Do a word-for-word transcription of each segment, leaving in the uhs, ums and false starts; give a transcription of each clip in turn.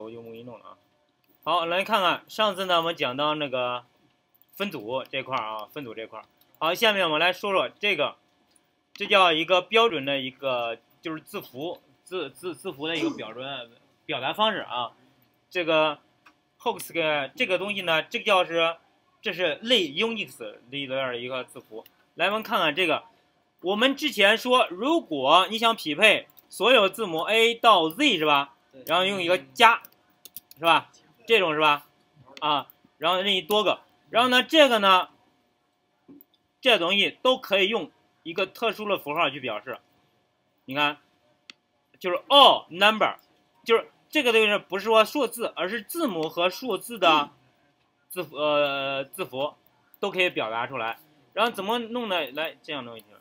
我就不给你弄了啊。好，来看看上次呢，我们讲到那个分组这块啊，分组这块。好，下面我们来说说这个，这叫一个标准的一个就是字符字字字符的一个标准表达方式啊。这个 Hoxk 这个东西呢，这个叫是这是类 Unix 里边的一个字符。来，我们看看这个，我们之前说，如果你想匹配所有字母 A 到 Z 是吧？然后用一个加，是吧？这种是吧？啊，然后任意多个，然后呢，这个呢？这东西都可以用一个特殊的符号去表示。你看，就是 all number， 就是这个东西不是说数字，而是字母和数字的字符呃字符都可以表达出来。然后怎么弄呢？来这样弄一下。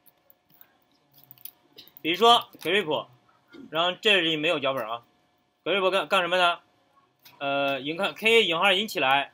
比如说 grep， 然后这里没有脚本啊。grep 干干什么呢？呃，引看 k 引号引起来。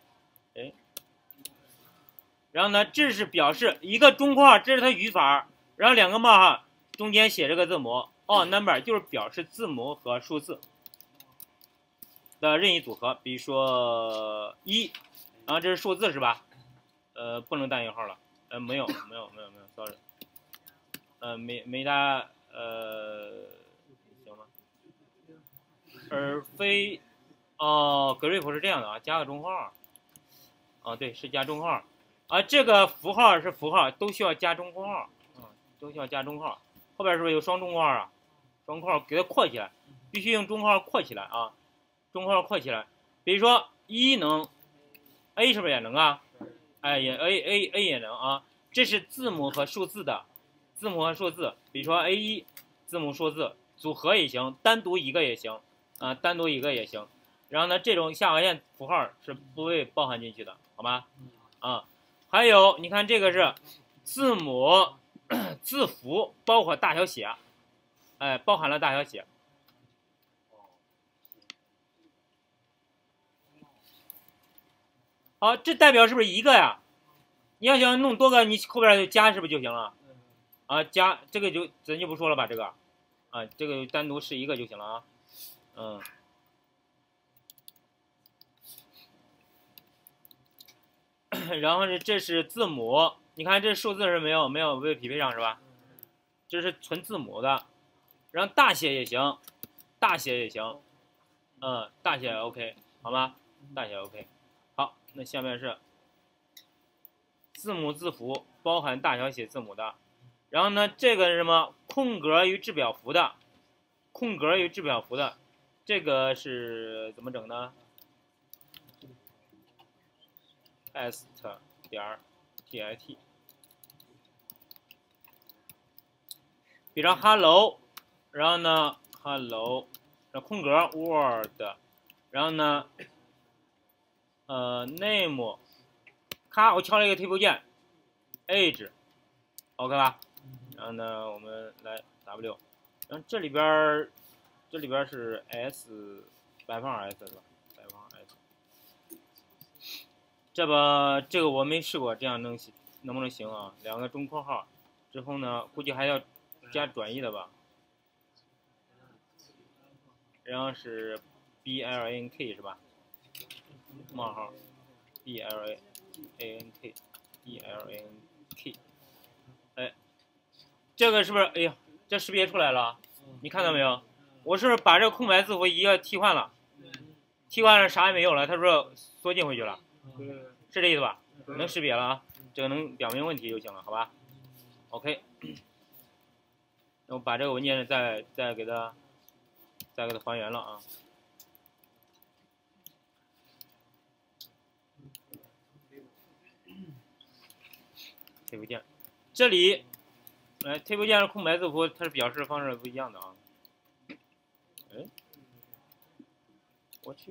然后呢，这是表示一个中括号，这是它语法，然后两个冒号，中间写这个字母 all number 就是表示字母和数字的任意组合，比如说一，然后这是数字是吧？呃，不能带引号了，呃，没有，没有，没有，没有 ，sorry， 呃，没没带，呃，行吗？而非，哦 ，grep 是这样的啊，加个中括号，啊，对，是加中括号。啊，这个符号是符号，都需要加中括号，嗯，都需要加中括号。后边是不是有双中括号啊？双括号给它括起来，必须用中括号括起来啊，中括号括起来。比如说一能 ，A 是不是也能啊？哎，也 A A A 也能啊。这是字母和数字的，字母和数字，比如说 A 一字母数字组合也行，单独一个也行啊，单独一个也行。然后呢，这种下划线符号是不会包含进去的，好吗？啊。还有，你看这个是字母字符，包括大小写，哎，包含了大小写。好，这代表是不是一个呀？你要想弄多个，你后边就加是不是就行了？啊，加这个就咱就不说了吧，这个，啊，这个单独是一个就行了啊，嗯。然后是这是字母，你看这数字是没有没有被匹配上是吧？这是纯字母的，然后大写也行，大写也行，嗯，大写 OK 好吗？大写 OK， 好，那下面是字母字符包含大小写字母的，然后呢这个是什么？空格与制表符的，空格与制表符的，这个是怎么整呢？est 点 tit， 比如 hello， 然后呢 hello， 然后空格 word， 然后呢呃 name， 咔，我敲了一个 T 键 ，age， OK 吧？然后呢我们来 W， 然后这里边这里边是 s 白方 s 是吧？白方 s。这吧，这个我没试过，这样能能不能行啊？两个中括号之后呢，估计还要加转译的吧。然后是 B L A N K 是吧？冒号 B L A N K B L A N K， 哎，这个是不是？哎呀，这识别出来了，你看到没有？我是不是把这个空白字符一个替换了？替换了啥也没有了，它是不是缩进回去了？是这意思吧？能识别了啊，这个能表明问题就行了，好吧 ？OK， 那我把这个文件再再给它再给它还原了啊。table 键，这里，哎 ，table 键是空白字符，它是表示方式不一样的啊。哎，我去，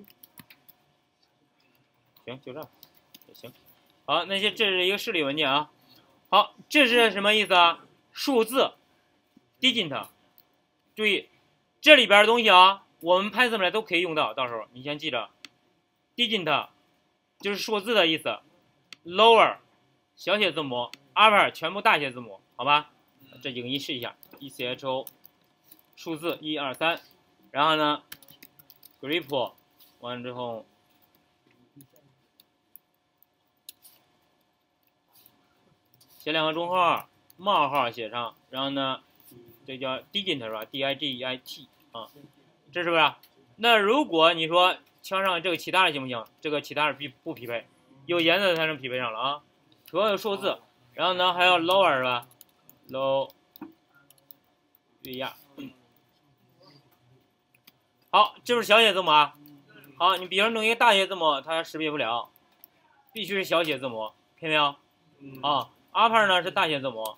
行，就这样。行，好，那些这是一个示例文件啊。好，这是什么意思啊？数字 digit， 注意这里边的东西啊，我们 Python 里都可以用到，到时候你先记着 ，digit 就是数字的意思 ，lower 小写字母 ，upper 全部大写字母，好吧？这几个你试一下 ，E C H O 数字一二三，然后呢 ，grep 完了之后，写两个中号，冒号写上，然后呢，这叫 digit 是吧 ？D I G I T 啊，这是不是？那如果你说枪上这个其他的行不行？这个其他的必不匹配，有颜色才能匹配上了啊。所有数字，然后呢还有 lower 是吧 ？low 对呀。好，这是小写字母啊。好，你比如弄一个大写字母，它识别不了，必须是小写字母，看见没有？啊 ，upper 呢是大写字母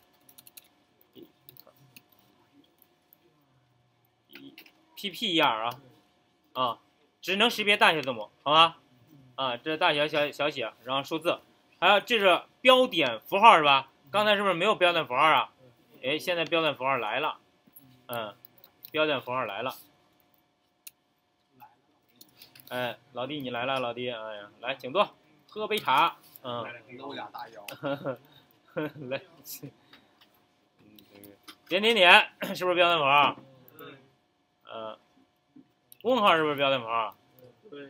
，P P E R 啊，啊，只能识别大写字母，好吧？啊，这是大写小小写，然后数字，还有这是标点符号是吧？刚才是不是没有标点符号啊？哎，现在标点符号来了，嗯，标点符号来了。哎，老弟你来了，老弟，哎呀，来，请坐，喝杯茶，嗯， 搂俩大腰， 来，点点点，是不是标点符号？嗯，问号是不是标点符号？ 对。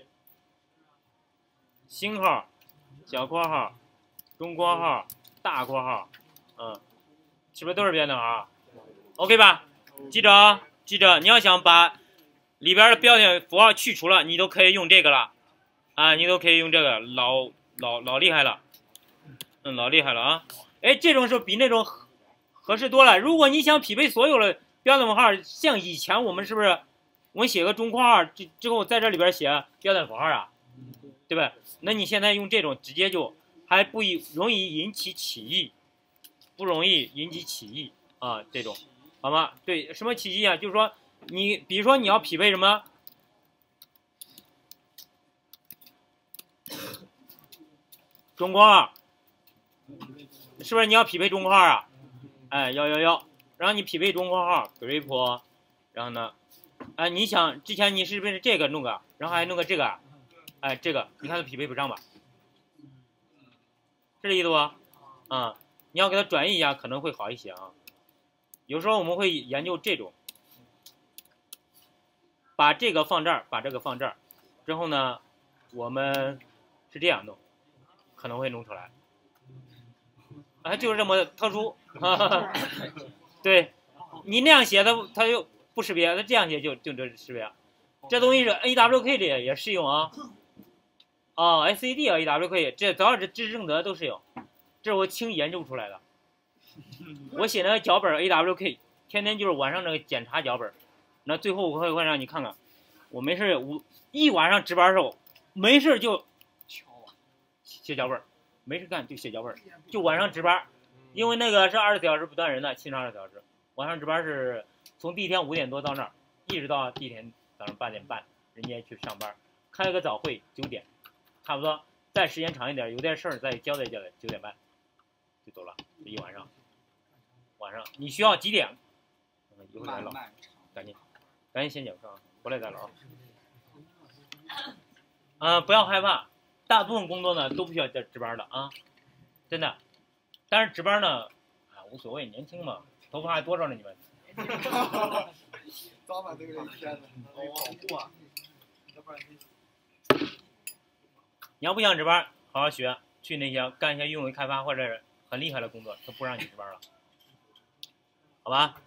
星号、小括号、中括号、大括号，嗯，是不是都是标点符号 ？OK 吧？记着啊，记着，你要想把里边的标点符号去除了，你都可以用这个了，啊，你都可以用这个，老老老厉害了，嗯，老厉害了啊！哎，这种是比那种合适多了。如果你想匹配所有的标点符号，像以前我们是不是我们写个中括号之之后在这里边写标点符号啊，对吧？那你现在用这种直接就还不容易引起起义，不容易引起起义啊，这种好吗？对，什么起义啊？就是说。你比如说你要匹配什么中括号，是不是你要匹配中括号啊？哎，要要要，然后你匹配中括号 grep， 然后呢，哎，你想之前你是不是这个弄个，然后还弄个这个，哎，这个你看它匹配不上吧？是这意思不？啊、嗯，你要给它转移一下可能会好一些啊。有时候我们会研究这种。把这个放这儿，把这个放这儿，之后呢，我们是这样弄，可能会弄出来。啊，就是这么特殊，哈哈哈，对，你那样写它它就不识别，它这样写就就这识别。这东西是 A W K 里也适用啊，啊 S A D 啊 A W K 这只要是知识正则都适用，这是我亲研究出来的。我写那个脚本 A W K， 天天就是晚上那个检查脚本。那最后我会会让你看看，我没事我一晚上值班的时候，没事就写脚本，没事干就写脚本，就晚上值班，因为那个是二十四小时不断人的，七乘二十四小时，晚上值班是从第一天五点多到那儿，一直到第一天早上八点半，人家去上班，开个早会九点，差不多再时间长一点，有点事儿再交代交代，九点半就走了，这一晚上，晚上你需要几点？一会儿来唠，赶紧。赶紧先讲课啊，回来再聊。啊，不要害怕，大部分工作呢都不需要值班的啊，真的。但是值班呢，啊无所谓，年轻嘛，头发还多着呢，你们。 早晚都有一天的，保护啊，要不然你要不想值班，好好学，去那些干一些运维开发或者很厉害的工作，都不让你值班了，好吧？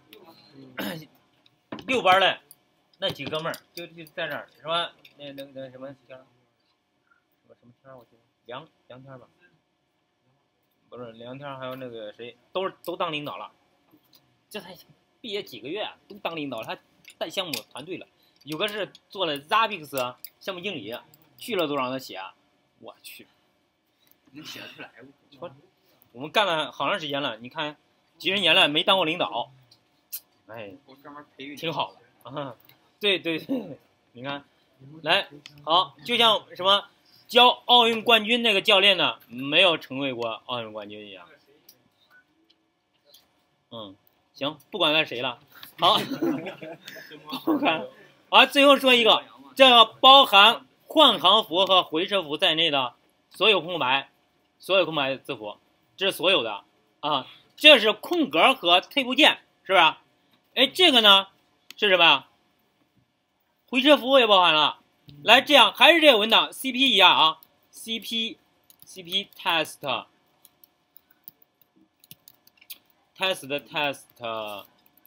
六班嘞。那几哥们儿就就在那儿是吧？那那那什么天儿，什么什么天儿？我记得梁梁天吧，不是梁天，还有那个谁，都是都当领导了。这才毕业几个月，都当领导了，他带项目团队了。有个是做了 Zabbix 项目经理，去了都让他写，我去， 能写得出来不？我们干了好长时间了，你看几十年了没当过领导，哎， 我专门培育挺好的啊。对对对，你看，来好，就像什么教奥运冠军那个教练呢，没有成为过奥运冠军一样。嗯，行，不管他谁了，好，包含，啊，最后说一个，这个包含换行符和回车符在内的所有空白，所有空白字符，这是所有的啊，这是空格和退步键，是吧？哎，这个呢是什么呀？回车符也包含了， 来，这样还是这个文档 C P 一样啊 ，cp cp test test test，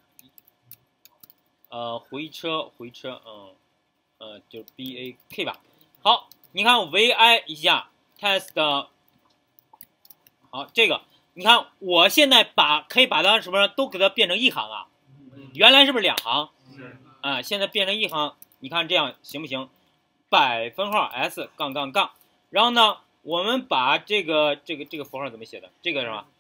呃，回车回车，嗯，呃，就是 b a k 吧。好，你看 vi 一下 test， 好，这个你看我现在把可以把它什么都给它变成一行啊，原来是不是两行？啊，现在变成一行，你看这样行不行？百分号 s 杠杠杠，然后呢，我们把这个这个这个符号怎么写的？这个是吧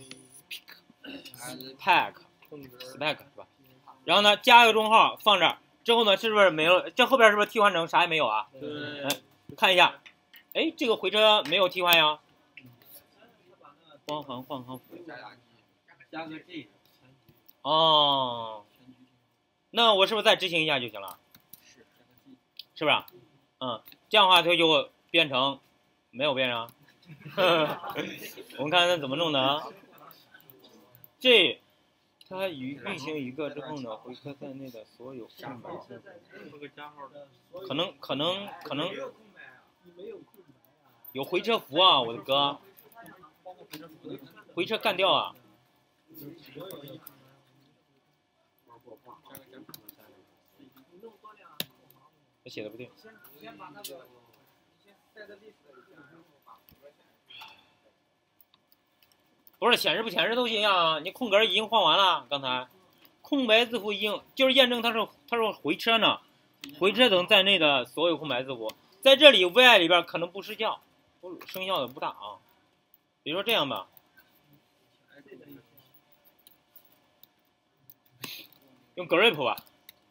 ？pack spec 是吧？然后呢，加个中号放这儿，之后呢，是不是没有？这后边是不是替换成啥也没有啊？ 对。 嗯，看一下，哎，这个回车没有替换呀。换行换行符。 加个 G。 哦。那我是不是再执行一下就行了？ 是。 是不是？嗯，这样的话它就变成没有变成。我们看看它怎么弄的啊？这。它与运行一个之后呢，回车在内的所有空白字符，可能可能可能有回车符啊，我的哥，回车干掉啊！他写的不对。不是显示不显示都一样啊，你空格已经换完了，刚才空白字符已经就是验证它是它是回车呢，回车等在内的所有空白字符，在这里 V I 里边可能不失效，不生效的不大啊。比如说这样吧，用 grep 吧，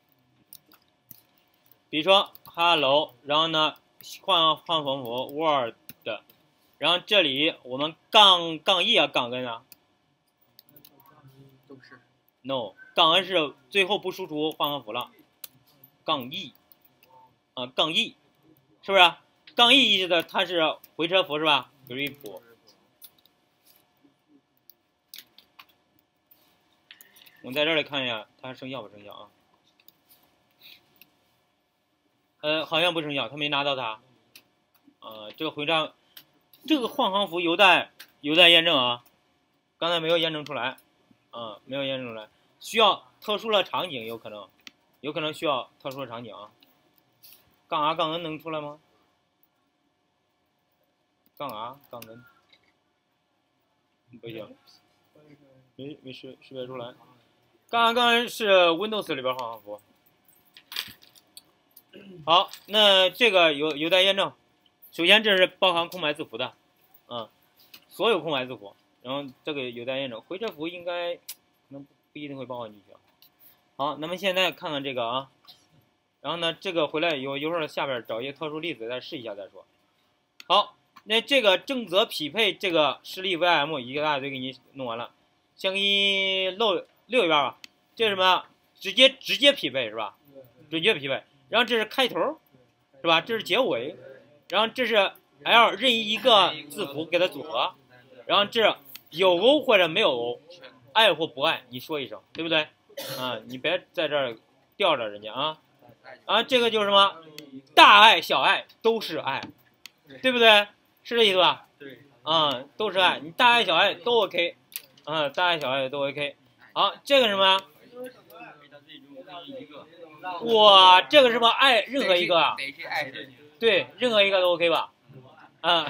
比如说 hello， 然后呢换换符符 word。然后这里我们杠杠 e 啊，杠 n 啊， 都是 no， 杠 n 是最后不输出换行符了，杠 e 啊，杠 e 是不是？杠 e 意思的它是回车符是吧 ？grep。我们在这里看一下它生效不生效啊？呃，好像不生效，它没拿到它。呃，这个回车。这个换行符有待有待验证啊，刚才没有验证出来，啊，没有验证出来，需要特殊的场景，有可能，有可能需要特殊的场景啊。杠 r 杠 n 能出来吗？杠 r 杠 n 不行，没没识识别出来。杠 r 杠 n 是 Windows 里边换行符。好，那这个有有待验证。首先，这是包含空白字符的，嗯，所有空白字符，然后这个有待验证，回车符应该可能不一定会包含进去。好，那么现在看看这个啊，然后呢，这个回来以后，一会儿下边找一个特殊例子再试一下再说。好，那这个正则匹配这个实例 V M 一个大堆给你弄完了，先给你漏溜一遍吧。这是什么？直接直接匹配是吧？准确匹配。然后这是开头，是吧？这是结尾。然后这是 L 任意一个字符给它组合，然后这有 O 或者没有 O， 爱或不爱，你说一声，对不对？啊，你别在这儿吊着人家啊！啊，这个就是什么？大爱小爱都是爱，对不对？是这意思吧？ 对。 啊，都是爱，你大爱小爱都 OK， 啊，大爱小爱都 OK。好，这个什么？哇，这个是吧？爱任何一个啊？对，任何一个都 OK 吧？啊，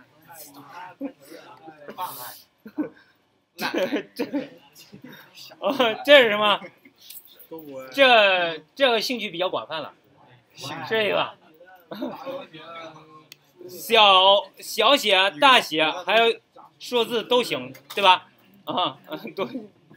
这这，哦，这是什么？这这个兴趣比较广泛了，是这个吧？小小写、大写还有数字都行，对吧？啊，对。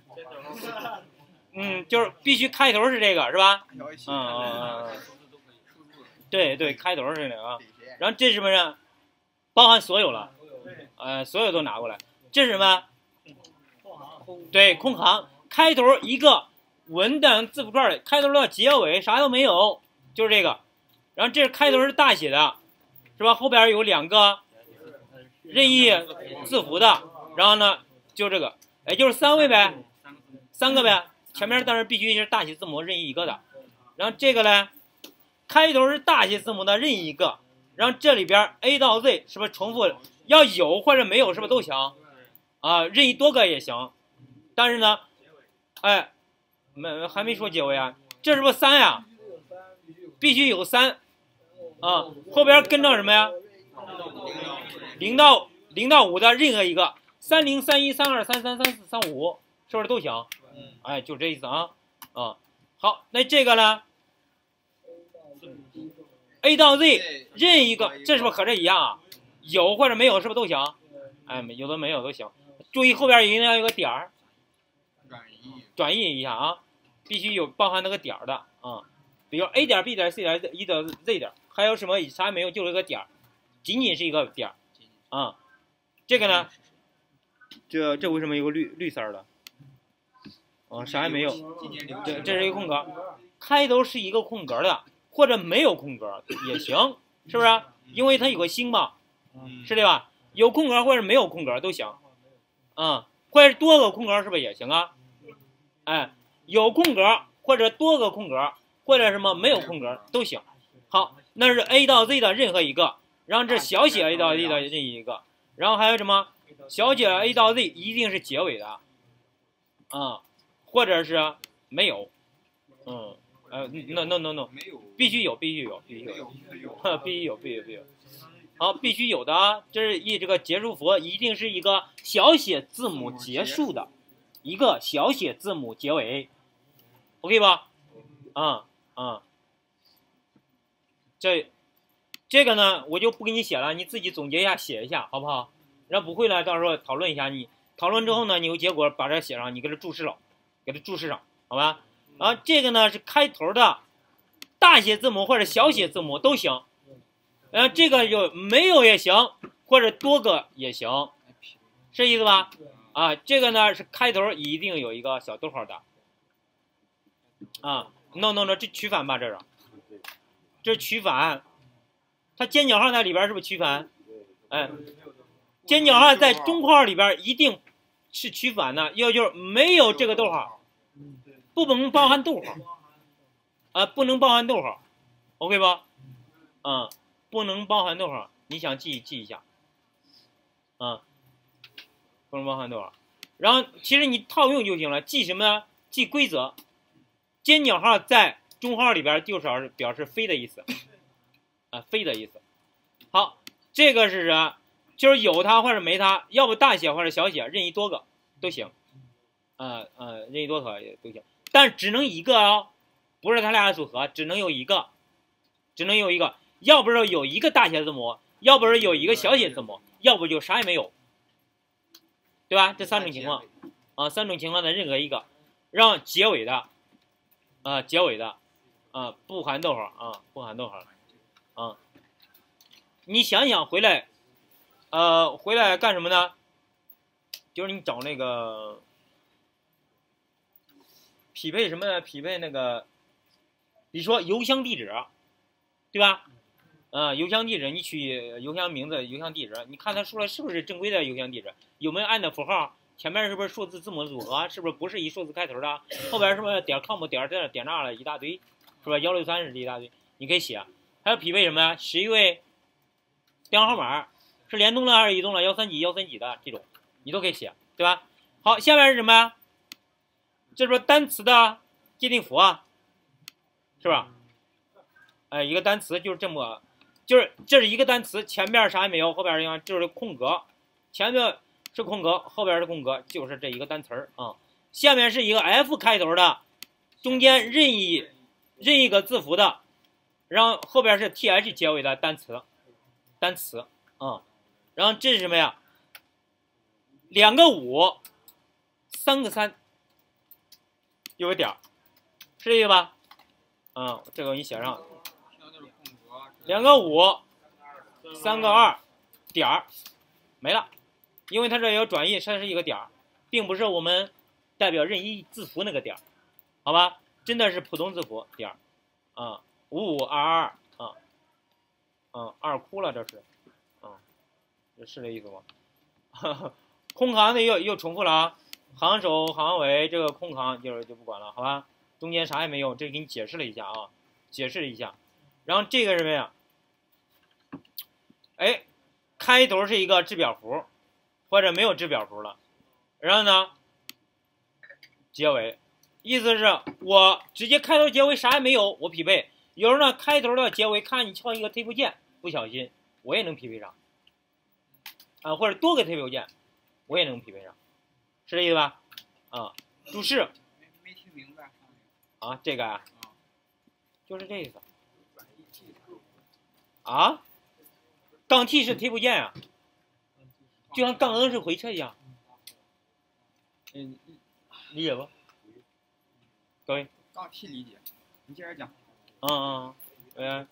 嗯，就是必须开头是这个，是吧？嗯嗯嗯。对对，开头是这个啊。然后这是什么呢？包含所有了，呃，所有都拿过来。这是什么？对，空行，开头一个文档字符串里，开头到结尾啥都没有，就是这个。然后这是开头是大写的，是吧？后边有两个任意字符的，然后呢，就这个，也就是三位呗，三个呗。前面当然必须是大写字母任意一个的。然后这个呢， 开头是大写字母的任意一个，然后这里边 A 到 Z 是不是重复？要有或者没有是不是都行？啊，任意多个也行。但是呢，哎，没还没说结尾啊，这是不是三呀？必须有三啊，后边跟着什么呀？零到零到五的任何一个，三零、三一、三二、三三、三四、三五，是不是都行？哎，就这意思啊啊。好，那这个呢 ？A 到 Z 任意一个，这是不是和这一样啊？有或者没有是不是都行？哎，有的没有都行。注意后边一定要有个点儿，转译一下啊，必须有包含那个点儿的啊。比如 A 点、B 点、C 点、E 点、Z 点，还有什么啥也没有，就是一个点儿，仅仅是一个点儿啊。这个呢，这这为什么有个绿绿色的？啊，啥也没有。这这是一个空格，开头是一个空格的，或者没有空格也行，是不是？因为它有个星嘛，是对吧？有空格或者没有空格都行，啊，或者多个空格是不是也行啊？哎，有空格或者多个空格。或者什么没有空格都行。好，那是 A 到 Z 的任何一个，然后这小写 A 到 Z 的任意一个，然后还有什么小写 A 到 Z 一定是结尾的，啊，或者是没有，嗯，呃 ，no no no no， 必须有，必须有，必须有，必须有，必须有，必须有。好，必须有的啊，这是一这个结束符一定是一个小写字母结束的，一个小写字母结尾 ，OK 吧？啊、嗯。啊、嗯，这这个呢，我就不给你写了，你自己总结一下，写一下，好不好？然后不会了，到时候讨论一下。你讨论之后呢，你有结果把这写上，你给它注释了，给它注释上，好吧？然后这个呢是开头的大写字母或者小写字母都行，然后这个就没有也行，或者多个也行，是意思吧？啊，这个呢是开头一定有一个小逗号的，啊。no no no， 这取反吧？这是，这是取反。它尖角号在里边是不是取反？哎，尖角号在中括号里边一定是取反的，要就是没有这个逗号，不能包含逗号，啊，不能包含逗号 ，OK 吧？嗯，不能包含逗号，你想记记一下，啊，不能包含逗号。然后其实你套用就行了，记什么呢？记规则。尖角号在中号里边就是表示非的意思，啊，非的意思。好，这个是啥？就是有它或者没它，要不大写或者小写，任意多个都行，啊啊，任意多个也都行，但只能一个哦，不是它俩的组合，只能有一个，只能有一个，要不是有一个大写字母，要不是有一个小写字母，要不就啥也没有，对吧？这三种情况，啊，三种情况的任何一个，让结尾的。啊，结尾的，啊，不含逗号啊，不含逗号，啊，你想想回来，呃，回来干什么呢？就是你找那个匹配什么呢？匹配那个，比如说邮箱地址，对吧？啊，邮箱地址，你取邮箱名字、邮箱地址，你看它出来是不是正规的邮箱地址？有没有按的符号？前面是不是数字字母组合？是不是不是以数字开头的？后边是不是点 com 点这点那了一大堆，是吧？幺六三是一大堆，你可以写。还有匹配什么呀？十一位电话号码是联通的还是移动的？幺三几幺三几的这种，你都可以写，对吧？好，下面是什么呀？这是不是单词的界定符啊？是吧？哎，一个单词就是这么，就是这是一个单词，前面啥也没有，后边呢就是空格，前面是空格，后边是空格，就是这一个单词儿啊。下面是一个 F 开头的，中间任意任意个字符的，然后后边是 th 结尾的单词，单词啊。然后这是什么呀？两个五，三个三，有个点儿，是这个吧？嗯，这个我给你写上。两个五，三个二，点儿，没了。因为它这有转译，它是一个点儿，并不是我们代表任意字符那个点儿，好吧？真的是普通字符点儿，啊，五五二二啊，嗯，二哭了这是，啊，这是这意思吗？空行的又又重复了啊，行首行尾这个空行就就不管了，好吧？中间啥也没有，这给你解释了一下啊，解释了一下。 然后这个是什么呀？哎，开头是一个制表符，或者没有制表符了。然后呢，结尾，意思是我直接开头结尾啥也没有，我匹配。有时候呢，开头的结尾看你敲一个 table 键，不小心我也能匹配上。啊，或者多个 table 键，我也能匹配上，是这意思吧？啊，注释。 没没听明白。 啊，这个啊，就是这意思。啊，杠 T 是 table 键啊，就像杠 N 是回车一样。嗯，理解不？各位。 杠 T 理解，你接着讲。 嗯嗯，嗯，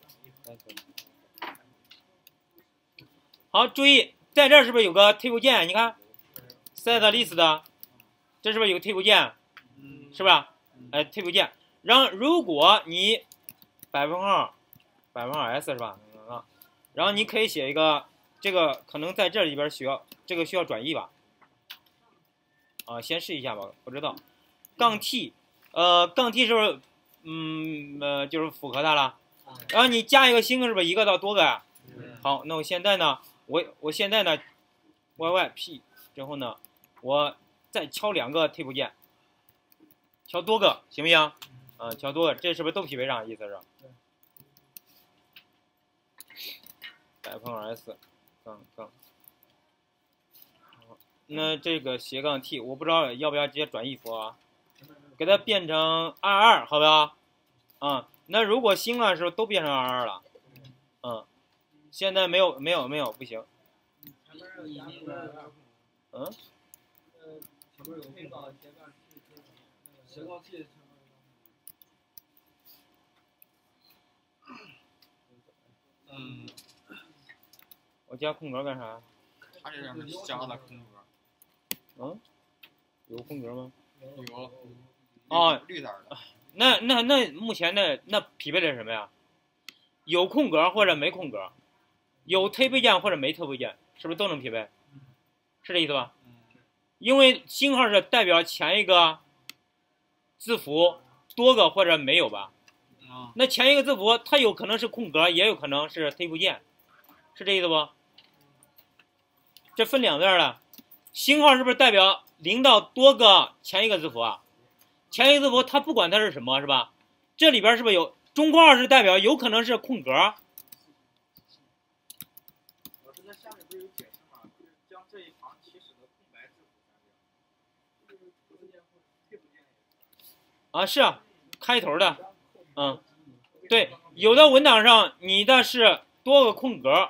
好，注意，在这儿是不是有个 table 键？你看 set list 的，这是不是有个 table 键？是吧？哎 ，table 键。然后如果你百分号百分号 s 是吧？然后你可以写一个，这个可能在这里边需要，这个需要转译吧？啊，先试一下吧，不知道。杠 t， 呃，杠 t 是不是？嗯呃，就是符合它了。然后你加一个星是不是一个到多个呀？好，那我现在呢，我我现在呢 ，yyp 之后呢，我再敲两个 table 键，敲多个行不行？啊、嗯，敲多个，这是不是都匹配上？意思是？百分号 s 杠杠。好，那这个斜杠 t， 我不知道要不要直接转译符啊？给它变成二二，好不好？啊、嗯，那如果星啊，是不是都变成二二了？嗯，现在没有没有没有不行。嗯。嗯。我加空格干啥？ 他这上面加了空格。 嗯。有空格吗？ 有。 哦， 绿色的。 那那那目前的那匹配的是什么呀？有空格或者没空格，有 table 键或者没 table 键，是不是都能匹配？是这意思吧？因为星号是代表前一个字符多个或者没有吧？那前一个字符它有可能是空格，也有可能是 table 键，是这意思不？这分两段了，星号是不是代表零到多个前一个字符啊？前一个字符它不管它是什么，是吧？这里边是不是有中括号是代表有可能是空格？老师，那下面不是有解释吗？就是将这一行起始的空白字符删掉，就是字键或者配部键。 啊，是啊，开头的，嗯，对，有的文档上你的是多个空格，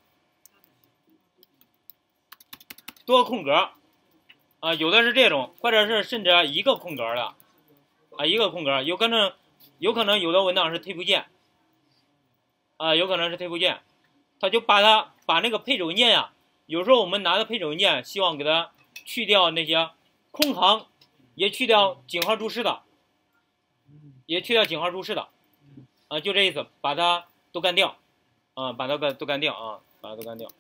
多个空格，啊，有的是这种，或者是甚至一个空格的。啊，一个空格，有可能，有可能有的文档是 table 键，啊，有可能是 table 键，他就把它把那个配置文件呀，有时候我们拿的配置文件，希望给它去掉那些空行，也去掉井号注释的，也去掉井号注释的，啊，就这意思，把它都干掉，啊，把它都干掉啊，把它都干掉。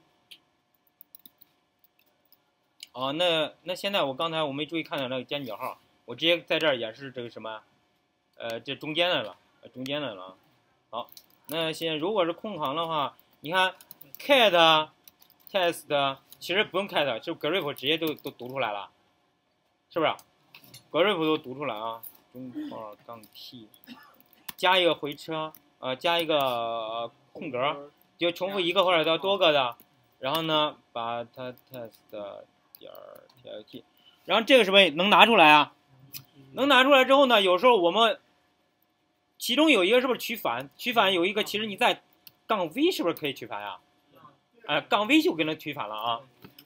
哦，那那现在我刚才我没注意看到那个尖角号。我直接在这儿演示这个什么，呃，这中间的了，中间的了。好，那现在如果是空行的话，你看 cat test 其实不用 cat， 就 grep 直接都都读出来了，是不是 ？grep 都读出来啊，中括杠 t， 加一个回车，呃，加一个、呃、空格，就重复一个或者到多个的，然后呢，把它 test 点 tlt， 然后这个是不是能拿出来啊？能拿出来之后呢，有时候我们其中有一个是不是取反？取反有一个，其实你在杠 v 是不是可以取反呀？哎、呃，杠 v 就给它取反了啊。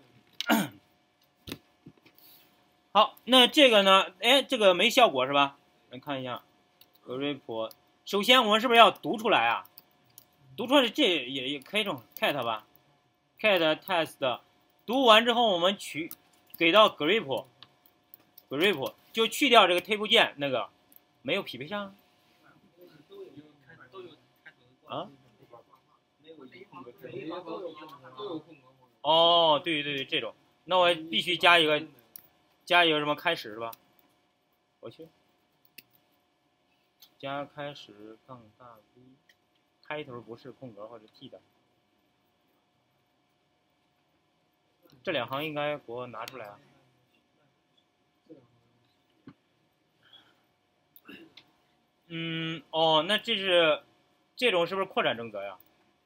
好，那这个呢？哎，这个没效果是吧？来看一下 grep。首先我们是不是要读出来啊？读出来这也也可以用 cat 吧 ？cat test 读完之后，我们取给到 grep grep。就去掉这个 table 键那个，没有匹配上。啊？哦，对对对，这种，那我必须加一个，加一个什么开始是吧？我去，加开始杠大 v， 开头不是空格或者 T 的。这两行应该给我拿出来啊。嗯，哦，那这是这种是不是扩展正则呀？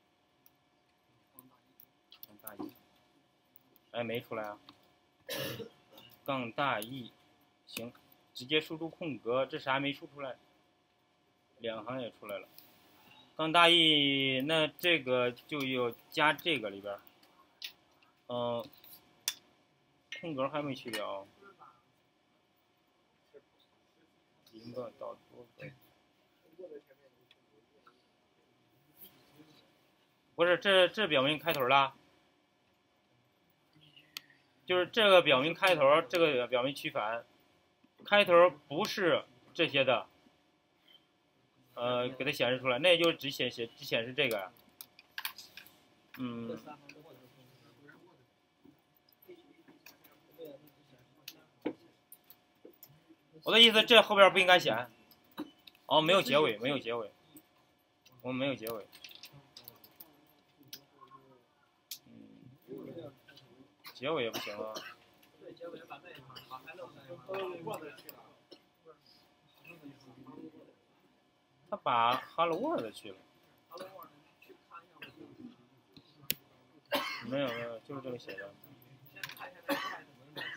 杠大 E， 哎，没出来啊。杠大 E， 行，直接输出空格，这啥没输出来？两行也出来了。杠大 E， 那这个就要加这个里边，嗯、呃，空格还没去掉。零个到多个。不是，这这表明开头了，就是这个表明开头，这个表明取反，开头不是这些的，呃，给它显示出来，那就只显示只显示这个呀，嗯，我的意思这后边不应该显，哦，没有结尾，没有结尾，我们没有结尾。结尾也不行啊。 对，结尾把那一行把 hello 他把 hello world 去了。 hello world 去看一下。 没有没有，就是这么写的。 先看一下这个 type 文本。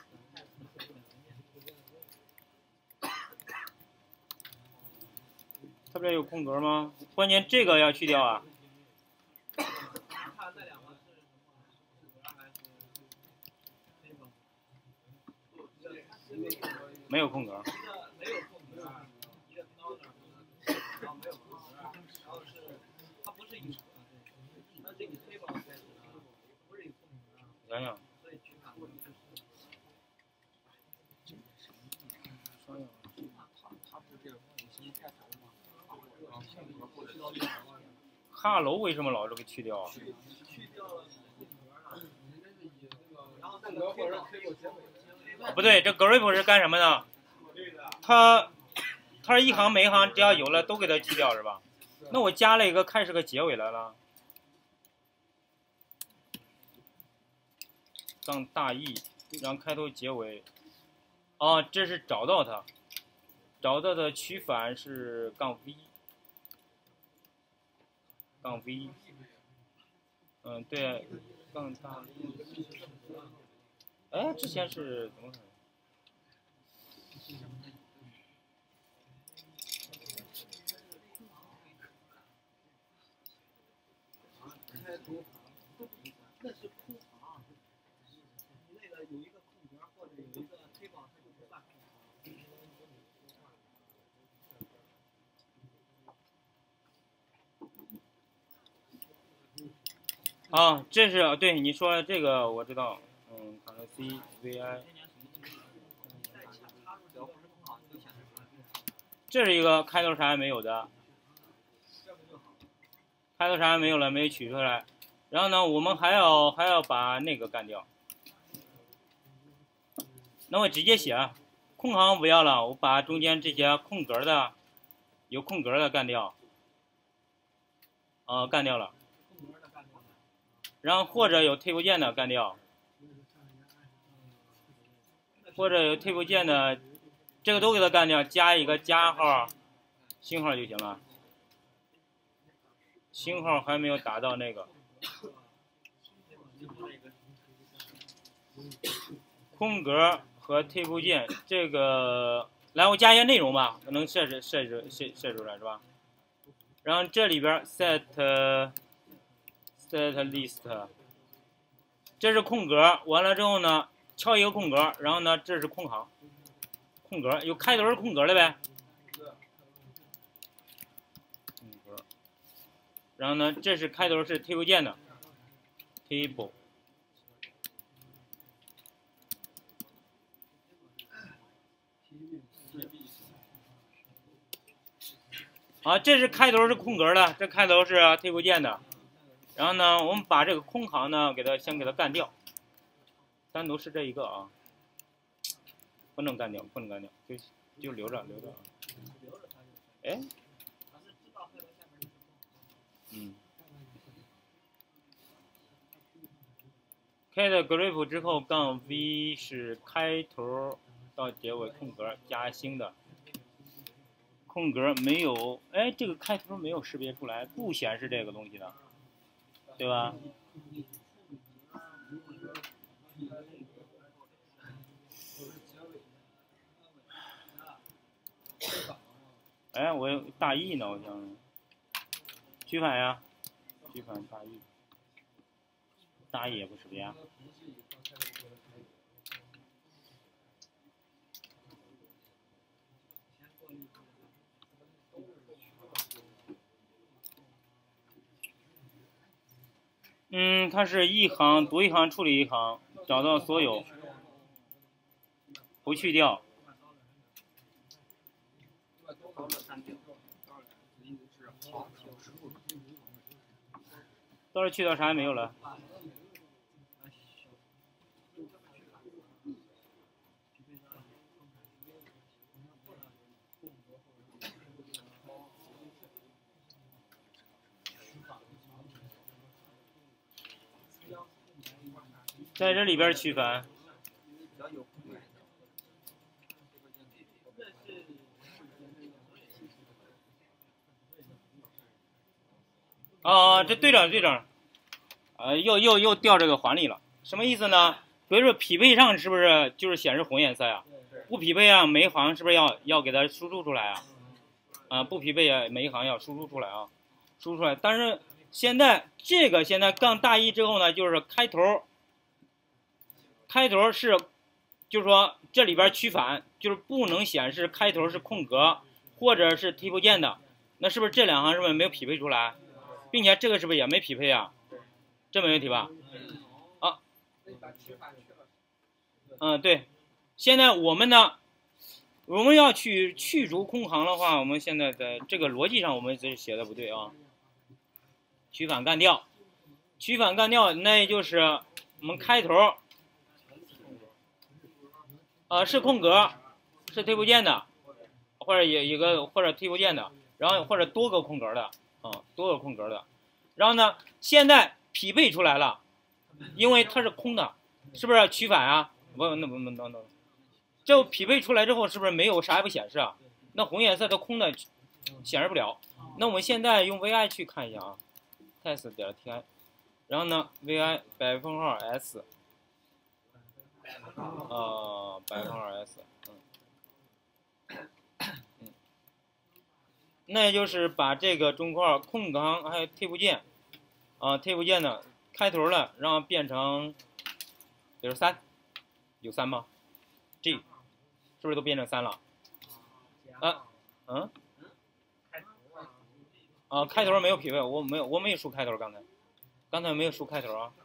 它这有空格吗？关键这个要去掉啊。 看那两个是什么？还是没有空格。 一个没有空格，一个标准，然后没有空格，然后是它不是以它是以 table 开始的，不是以空格。 想想。 所以去看。 哈喽，为什么老是给去掉啊？ 去掉了空格了，然后那个 table 结尾。 不对，这 grep 是干什么的？它它是一行每一行只要有了都给它去掉是吧？那我加了一个开始个结尾来了。杠大 E， 然后开头结尾。哦，这是找到它，找到的取反是杠 V， 杠 V。嗯，对，杠大 E。哎，之前是怎么回事？ 那是空行，那个有一个空格或者有一个 table， 它就不算空行。啊，这是对你说这个我知道，嗯 ，Ctrl C V I。这是一个开头啥也没有的，开头啥也没有了，没有取出来。然后呢，我们还要还要把那个干掉。那我直接写，空行不要了，我把中间这些空格的，有空格的干掉。啊、呃，干掉了。然后或者有退步键的干掉，或者有退步键的，这个都给它干掉，加一个加号、星号就行了。星号还没有达到那个。空格和退步键，这个来我加一些内容吧，能设置设置设设出来是吧？然后这里边 set set list， 这是空格，完了之后呢，敲一个空格，然后呢，这是空行，空格有开头是空格的呗，空格，然后呢，这是开头是 table 键的 table。啊，这是开头是空格的，这开头是 table 键的。然后呢，我们把这个空行呢，给它先给它干掉，单独是这一个啊，不能干掉，不能干掉，就就留着留着啊。哎， 嗯。开的 grep 之后杠 v 是开头到结尾空格加星的。空格没有，哎，这个开头没有识别出来，不显示这个东西的，对吧？哎，我有大 E 呢，我想取反呀，取反大 E， 大 E 也不识别啊。嗯，它是一行读一行处理一行，找到所有，不去掉。倒是去掉啥也没有了。在这里边区分。啊，这对着对着，呃，又又又掉这个环里了，什么意思呢？比如说匹配上是不是就是显示红颜色呀？不匹配啊，每一行是不是要要给它输出出来啊？啊，不匹配啊，每一行要输出出来啊，输出出来。但是现在这个现在杠大一之后呢，就是开头，开头是，就是说这里边区反，就是不能显示开头是空格或者是提不见的，那是不是这两行是不是没有匹配出来？并且这个是不是也没匹配啊？这没问题吧？啊，嗯，对。现在我们呢，我们要去去除空行的话，我们现在在这个逻辑上我们这写的不对啊。取反干掉，取反干掉，那也就是我们开头，呃，是空格，是推不见的，或者有一个或者推不见的，然后或者多个空格的。啊、嗯，多个空格的，然后呢，现在匹配出来了，因为它是空的，是不是取反啊？不，那不，那那那，这匹配出来之后，是不是没有啥也不显示啊？那红颜色的空的显示不了。那我们现在用 vi 去看一下啊 ，test 点 ti， 然后呢 vi 百分号 s， 呃，百分号 s， 嗯。那也就是把这个中括号空格行还有推不见，啊，推不见的开头了，让变成，比如三，有三吗 ？G， 是不是都变成三了？啊，嗯，啊，开头没有匹配，我没有，我没有输开头，刚才，刚才没有输开头啊，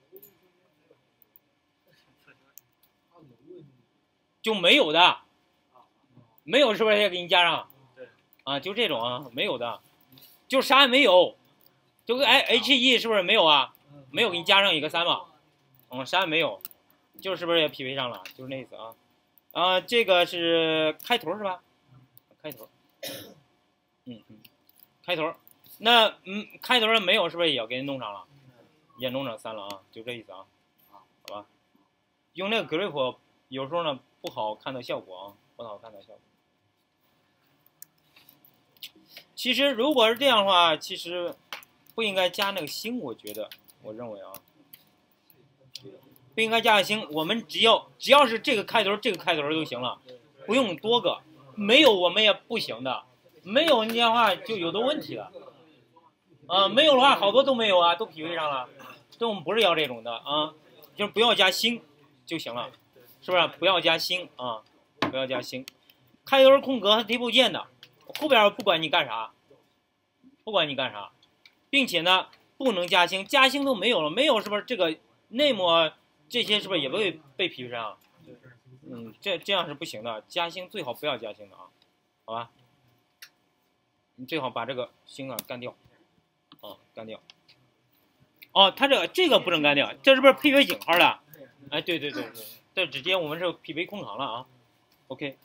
就没有的，没有是不是也给你加上？啊，就这种啊，没有的，就啥也没有，就跟哎 H E 是不是没有啊？没有给你加上一个三嘛，嗯，啥也没有，就是不是也匹配上了？就是那意思啊。啊，这个是开头是吧？开头，嗯嗯，开头，那嗯开头没有是不是也要给你弄上了？也弄上三了啊，就这意思啊，好吧？用那个 grep 有时候呢不好看到效果啊，不好看到效果。其实如果是这样的话，其实不应该加那个星，我觉得，我认为啊，不应该加个星。我们只要只要是这个开头，这个开头就行了，不用多个。没有我们也不行的，没有你的话就有的问题了。啊、呃，没有的话好多都没有啊，都匹配上了。这我们不是要这种的啊，就是不要加星就行了，是不是？不要加星啊，不要加星。开头空格和推不见的。后边不管你干啥，不管你干啥，并且呢不能加星，加星都没有了，没有是不是这个内膜这些是不是也被被匹配上？嗯，这这样是不行的，加星最好不要加星的啊，好吧？你最好把这个星啊干掉，啊干掉。哦，它这个这个不能干掉，这是不是配约引号的？哎，对对对对，这直接我们是匹配空行了啊 ，OK。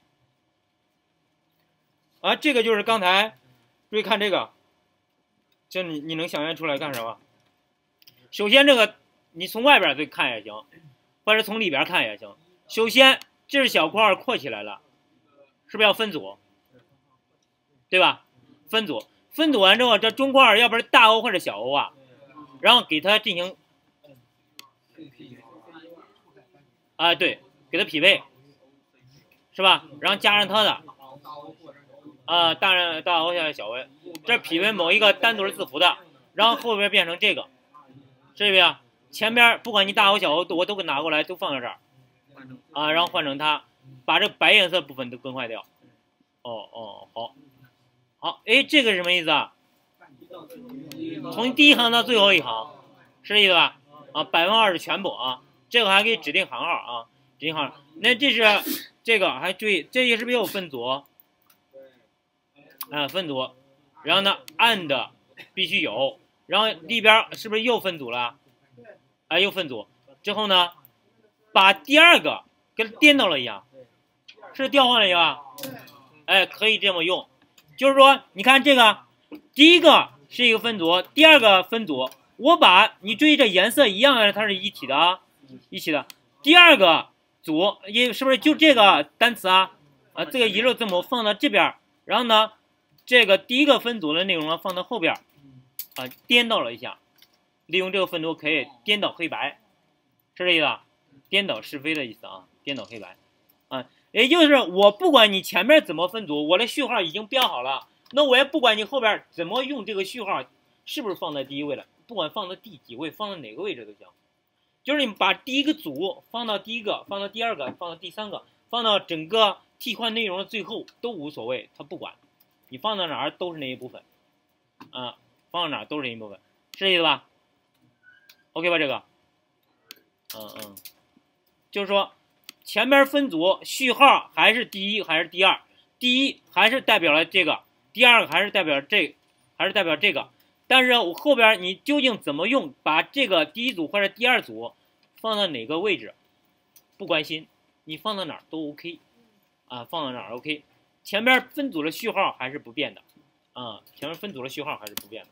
啊，这个就是刚才注意看这个， 这你你能想象出来干什么？首先这个你从外边再看也行，或者从里边看也行。首先这是小括号扩起来了，是不是要分组？对吧？分组，分组完之后，这中括号要不是大 O 或者小 O 啊，然后给它进行啊、呃，对，给它匹配，是吧？然后加上它的啊、呃，大人大 O 下小 O， 这匹配某一个单独字符的，然后后边变成这个，这边前边不管你大 O 小 O 我都给拿过来，都放在这儿啊，然后换成它，把这白颜色部分都更换掉。哦哦，好。好，哎，这个是什么意思啊？从第一行到最后一行，是这意思吧？啊，百分之二是全部啊，这个还可以指定行号啊，指定行号。那这是这个还注意，这个是不是又分组？啊，分组。然后呢 ，and 必须有，然后里边是不是又分组了？哎，又分组。之后呢，把第二个跟颠倒了一样，是调换了一样。哎，可以这么用。就是说，你看这个，第一个是一个分组，第二个分组，我把你注意这颜色一样，它是一体的啊，一起的。第二个组也是不是就这个单词啊？啊，这个一溜字母放到这边，然后呢，这个第一个分组的内容呢放到后边，啊，颠倒了一下，利用这个分组可以颠倒黑白，是这意思啊？颠倒是非的意思啊，颠倒黑白，啊。也就是我不管你前面怎么分组，我的序号已经标好了，那我也不管你后边怎么用这个序号是不是放在第一位了，不管放到第几位，放到哪个位置都行。就是你把第一个组放到第一个，放到第二个，放到第三个，放到整个替换内容的最后都无所谓，他不管，你放到哪儿都是那一部分，啊，放到哪儿都是那一部分，是这意思吧 ？OK 吧？这个，嗯嗯，就是说。前面分组序号还是第一还是第二？第一还是代表了这个，第二个还是代表这，还是代表这个。但是我后边你究竟怎么用，把这个第一组或者第二组放到哪个位置，不关心，你放到哪儿都 OK， 啊，放到哪儿 OK。前面分组的序号还是不变的，啊，前面分组的序号还是不变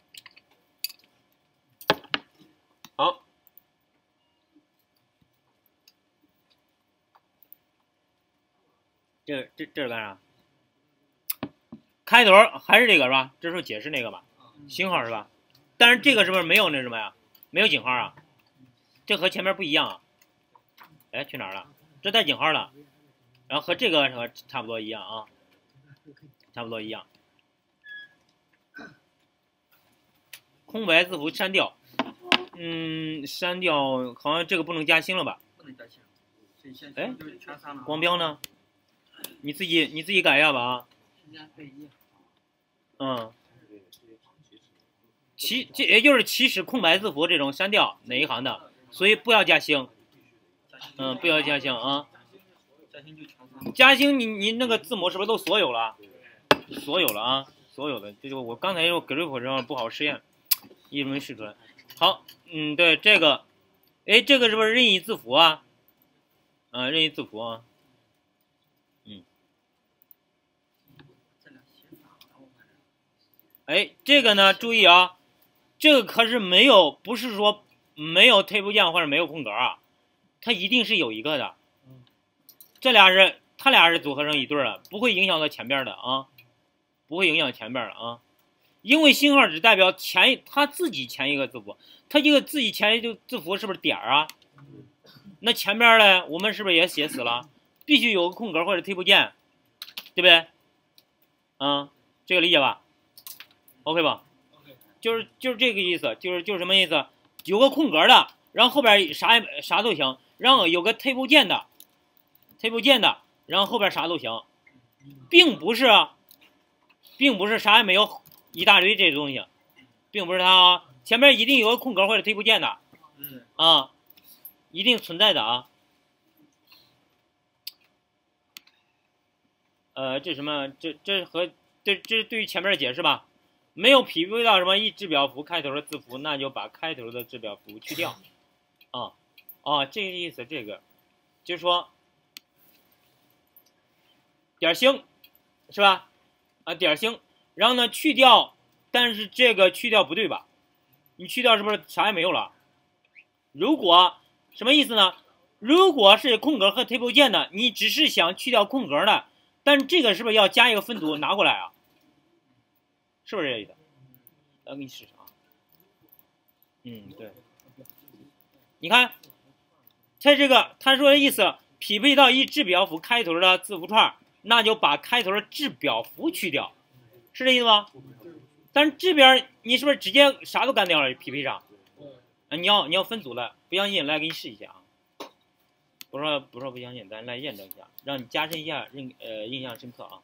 的。好。这这这是干啥？开头还是这个是吧？这时候解释那个吧，星号是吧？但是这个是不是没有那什么呀？没有井号啊？这和前面不一样啊。哎，去哪儿了？这带井号了，然后和这个和差不多一样啊，差不多一样。空白字符删掉，嗯，删掉好像这个不能加星了吧？ 不能加星。 哎，光标呢？你自己你自己改一下吧啊。嗯。起这也就是起始空白字符这种删掉哪一行的，所以不要加星。嗯，不要加星啊。加星你你那个字母是不是都所有了？所有了啊，所有的。这就我刚才用 grep 上不好实验，一直没试出来。好，嗯，对这个，哎，这个是不是任意字符啊？啊，任意字符啊。哎，这个呢，注意啊，这个可是没有，不是说没有退步键或者没有空格啊，它一定是有一个的。这俩是，它俩是组合成一对的，不会影响到前边的啊，不会影响前边的啊，因为星号只代表前它自己前一个字符，它一个自己前一个字符是不是点儿啊？那前边呢，我们是不是也写死了？必须有个空格或者退步键，对不对？嗯，这个理解吧？ OK 吧，就是就是这个意思，就是就是什么意思？有个空格的，然后后边啥也啥都行，然后有个退步键的，退步键的，然后后边啥都行，并不是，并不是啥也没有一大堆这东西，并不是它啊，前面一定有个空格或者退步键的，啊，一定存在的啊。呃，这什么？这这和这这对于前面的解释吧。 没有匹配到什么一制表符开头的字符，那就把开头的制表符去掉。啊，啊，这个意思，这个就是说点星是吧？啊，点星，然后呢去掉但是这个去掉不对吧？你去掉是不是啥也没有了？如果什么意思呢？如果是空格和 table 键的，你只是想去掉空格的，但这个是不是要加一个分组拿过来啊？是不是这意思？来给你试试啊。嗯，对。你看，它这个他说的意思，匹配到一至表符开头的字符串，那就把开头的至表符去掉，是这意思吗？但是这边你是不是直接啥都干掉了？匹配上？啊，你要你要分组了，不相信来给你试一下啊。不说不说不相信，咱来验证一下，让你加深一下印呃印象深刻啊。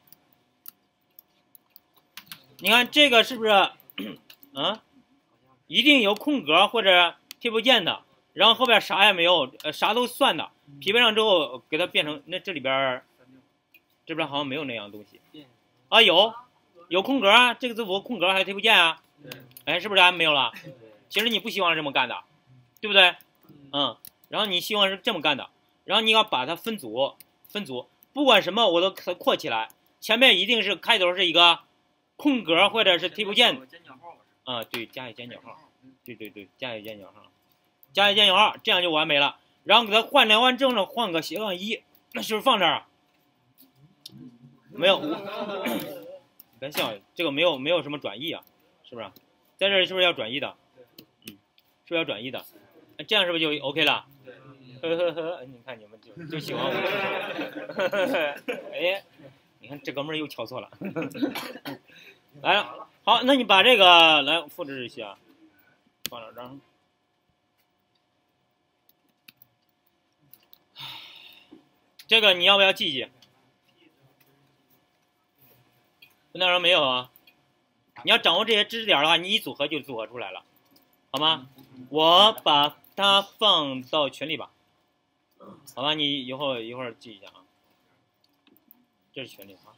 你看这个是不是啊？一定有空格或者 table 键的，然后后边啥也没有，呃啥都算的，匹配上之后给它变成那这里边这边好像没有那样东西啊，有有空格啊，这个字符空格还有 table 键啊，哎是不是还没有了？其实你不希望是这么干的，对不对？嗯，然后你希望是这么干的。然后你要把它分组，分组，不管什么我都给它括起来，前面一定是开头是一个空格或者是 table 键，啊、嗯，对，加一尖角号，对对对，加一尖角号，加一尖角号，这样就完美了。然后给它换成完之后呢，换个斜杠一，那是不是放这儿啊？没有，别笑，这个没有没有什么转译啊，是不是？在这里是不是要转译的？嗯，是不是要转译的？这样是不是就 OK 了？呵呵呵，你看你们就就喜欢我，呵呵呵，哎，你看这哥们儿又敲错了，来，好，那你把这个来复制一下，放两张，这个你要不要记记？分段上没有啊？你要掌握这些知识点的话，你一组合就组合出来了，好吗？我把它放到群里吧。好吧，你以后一会儿记一下啊。这是群里啊，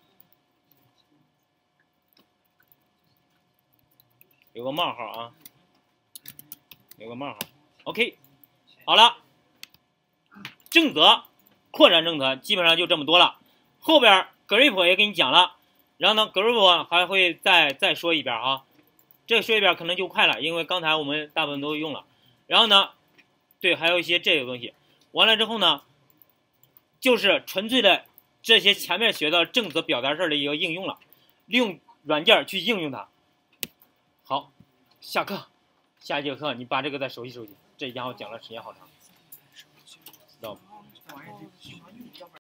有个冒号啊，有个冒号。OK， 好了，正则扩展正则基本上就这么多了。后边 grep 也给你讲了，然后呢 grep 还会再再说一遍啊。这个说一遍可能就快了，因为刚才我们大部分都用了。然后呢，对，还有一些这个东西。完了之后呢，就是纯粹的这些前面学的正则表达式的一个应用了，利用软件去应用它。好，下课，下一节课你把这个再熟悉熟悉，这家伙讲的时间好长，知道吗？